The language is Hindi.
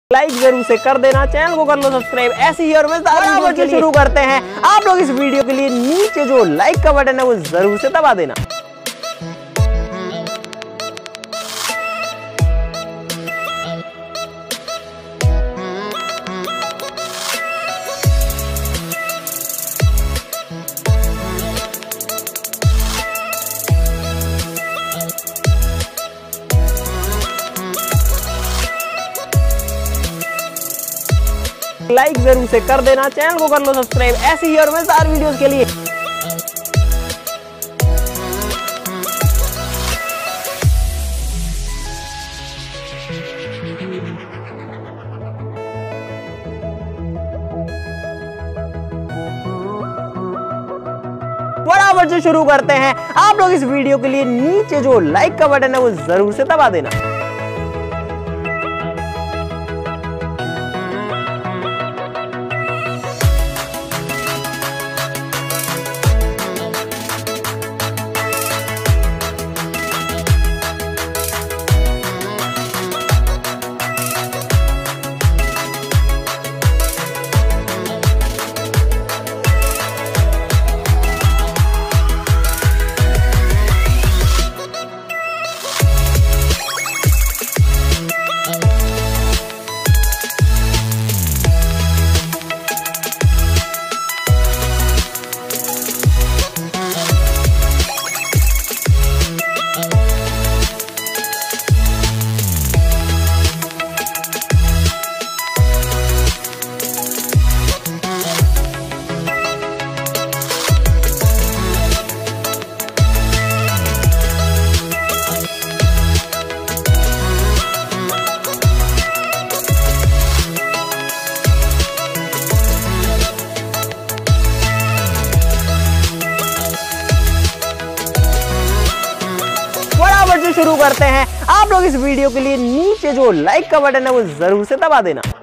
लाइक जरूर से कर देना, चैनल को कर लो सब्सक्राइब। ऐसी ही और मजेदार वीडियो के शुरू करते हैं। आप लोग इस वीडियो के लिए नीचे जो लाइक का बटन है वो जरूर से दबा देना। लाइक जरूर से कर देना, चैनल को कर लो सब्सक्राइब। ऐसी ही और मजेदार वीडियोस के लिए फटाफट से शुरू करते हैं। आप लोग इस वीडियो के लिए नीचे जो लाइक का बटन है वो जरूर से दबा देना। शुरू करते हैं। आप लोग इस वीडियो के लिए नीचे जो लाइक का बटन है वो जरूर से दबा देना।